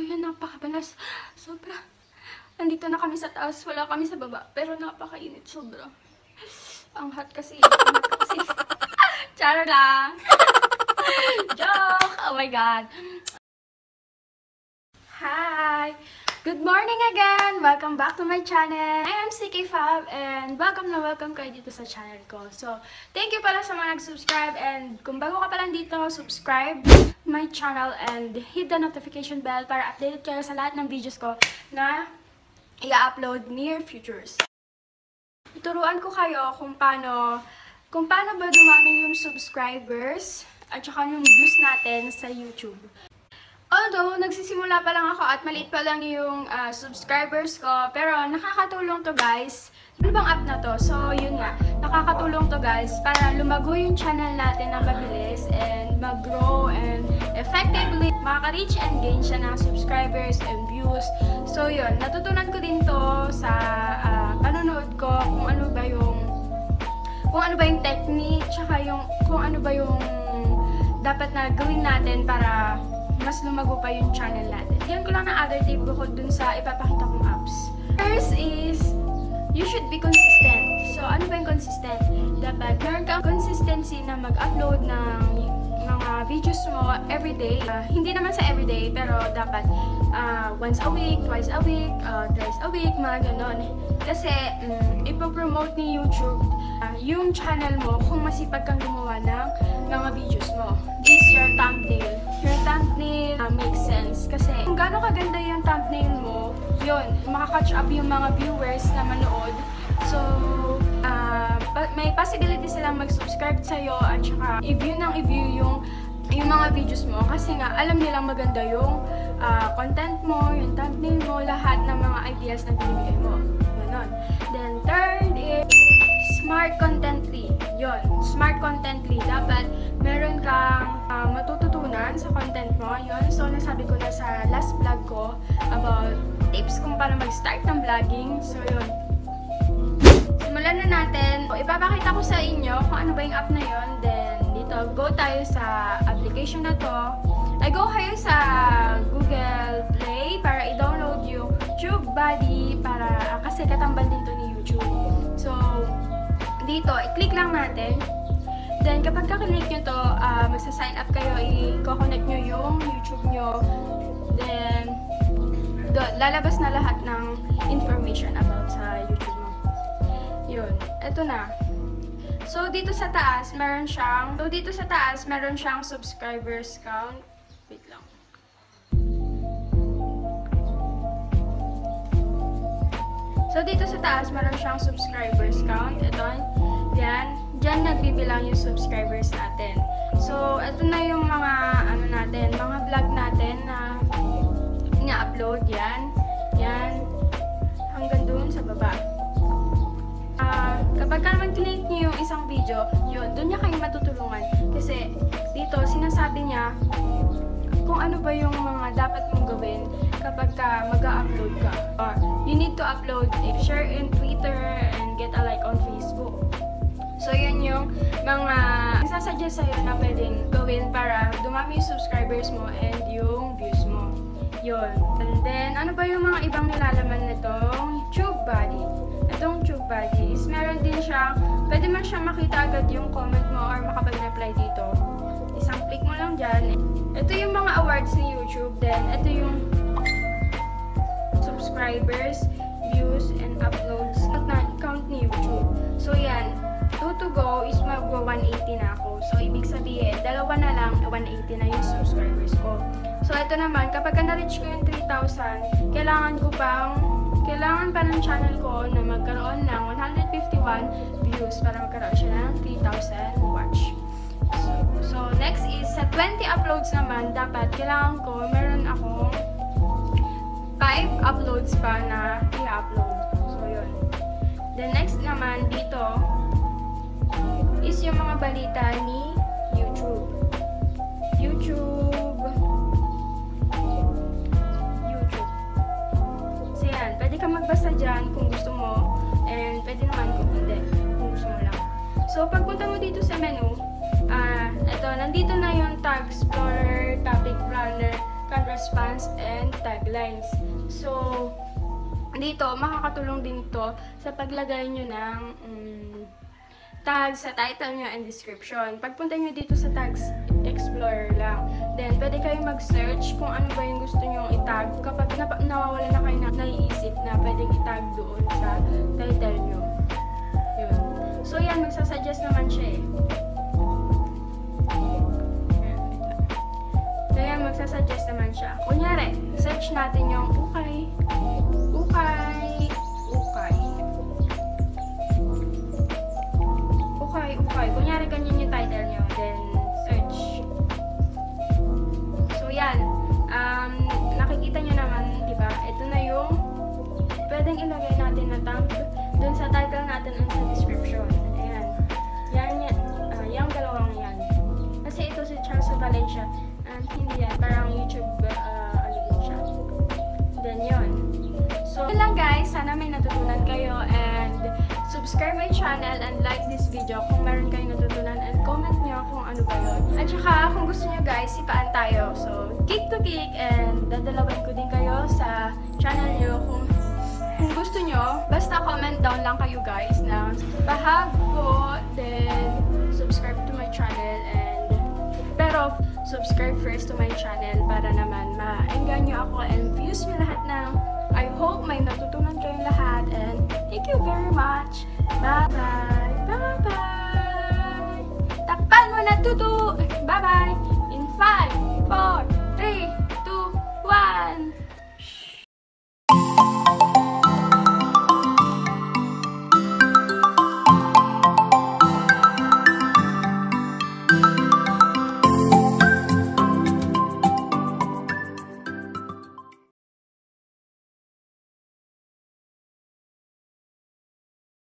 Ayan, napakabalas. Sobra. Nandito na kami sa taas. Wala kami sa baba. Pero napakainit. Sobra. Ang hot kasi. Charo lang. Joke! Oh my God. Hi! Good morning again! Welcome back to my channel. I am CK Fab and welcome na welcome kayo dito sa channel ko. So, thank you pala sa mga nag-subscribe and kung bago ka pa lang dito, subscribe my channel and hit the notification bell para updated kayo sa lahat ng videos ko na i-upload near futures. Ituruan ko kayo kung paano ba dumami yung subscribers at saka yung views natin sa YouTube. Although, nagsisimula pa lang ako at maliit pa lang yung subscribers ko, pero nakakatulong to guys. Ano bang app na to? So, yun nga, nakakatulong to guys para lumago yung channel natin na mabilis and mag-grow and effectively makaka-reach and gain siya ng subscribers and views. So, yun, natutunan ko din to sa panonood ko kung ano ba yung technique, tsaka kung ano ba yung dapat na gawin natin para mas lumago pa yung channel natin. Yan ko lang na other tip bukod dun sa ipapakita kong apps. First is, you should be consistent. So, ano ba yung consistent? Dapat meron kang consistency na mag-upload ng mga videos mo everyday. Hindi naman sa everyday, pero dapat once a week, twice a week, thrice a week, mga ganon. Kasi, ipopromote ni YouTube yung channel mo kung masipag kang gumawa ng mga videos mo. Is your thumbnail. Your thumbnail makes sense. Kasi kung gaano kaganda yung thumbnail mo, yun, makaka-catch up yung mga viewers na manood. So, may possibility silang mag-subscribe sa'yo at saka i-view yung mga videos mo. Kasi nga, alam nilang maganda yung content mo, yung thumbnail mo, lahat ng mga ideas na binibigay mo. Ganon. Then, third is smart contently. Yun, smart contently. Dapat meron kang matututunan sa content mo. Yun, so nasabi ko na sa last vlog ko about tips kung paano mag-start ng vlogging. So, yun. Simulan na natin. So, ipapakita ko sa inyo kung ano ba yung app na yun. Then, dito, go tayo sa application na to. Go kayo sa Google Play para i-download yung TubeBuddy para kasi katambal din to ni YouTube. So, dito, i-click lang natin. Then, kapag ka-click nyo to, magsa-sign up kayo, i-connect nyo yung YouTube nyo. Then, lalabas na lahat ng information about sa YouTube mo. Yun, eto na. So, dito sa taas, meron siyang subscribers count. Wait lang. So, dito sa taas, meron siyang subscribers count. Ito, Diyan nagbibilang yung subscribers natin. So, ito na yung mga, mga vlog natin na ina-upload. Yan, hanggang doon sa baba. Kapag ka naman click niyo yung isang video, yun, doon niya kayo matutulungan. Kasi, dito, sinasabi niya kung ano ba yung mga dapat mong gawin kapag ka mag-upload ka. You need to upload, share in Twitter, and get a like on Facebook. So, yun yung mga isasuggest sa'yo na pwedeng gawin para dumami yung subscribers mo and yung views mo. Yun. And then, ano ba yung mga ibang nilalaman nitong TubeBuddy? Itong TubeBuddy is meron din siyang, pwede man siya makita agad yung comment mo or makapag-reply dito. Isang click mo lang dyan. Ito yung mga awards ni YouTube. Then, ito yung subscribers, views, and uploads na account ni YouTube. So, yan. 2 to go is mag-180 na ako. So, ibig sabihin, dalawa na lang, 180 na yung subscribers ko. So, ito naman, kapag na-reach ko yung 3,000, kailangan pa ng channel ko na magkaroon ng 151 views para magkaroon siya ng 3,000 watch. So, next is, sa 20 uploads naman, dapat kailangan ko, meron akong 5 uploads pa na i-upload. So, yun. The next naman, dito, is yung mga balita ni YouTube. So, yan. Pwede ka magbasa dyan kung gusto mo. And pwede naman kung hindi. Kung gusto mo lang. So, pagpunta mo dito sa menu, nandito na yung Tag Explorer, Topic Planner, canned response, and taglines. So, dito, makakatulong din to sa paglagay nyo ng tags sa title nyo and description. Pagpunta nyo dito sa Tags Explorer lang. Then, pwede kayo mag-search kung ano ba yung gusto nyo itag. Kapag nawawala na kayo na naiisip na pwedeng itag doon sa title nyo. Yun. So, yan. Magsasuggest naman siya eh. So, yan. Magsasuggest naman siya. Kunyari, search natin yung ukay. Ukay. Ukay. Okay. Kunyari, ganyan yung title nyo. Then, search. So, yan. Nakikita nyo naman, di ba? Ito na yung pwedeng ilagay natin na tag dun sa title natin and sa description. Ayan. Yung dalawang yan. Kasi ito si Charles Valencia. Hindi yan. Parang YouTube alin siya. Then, yun. So, yun lang guys. Sana may natutunan kayo and subscribe my channel and like this video kung meron kayong natutunan and comment nyo kung ano ba yun. At saka kung gusto nyo guys, sipaan tayo. So, kick to kick and dadalawin ko din kayo sa channel nyo kung gusto nyo. Basta comment down lang kayo guys na bahag po, then subscribe to my channel pero subscribe first to my channel para naman ma-engganyo ako and views nyo lahat ng I hope may natutunan kayong lahat and thank you very much. Bye-bye! Bye-bye! Takpan mo na tutu! Bye-bye! In 5, 4, 3,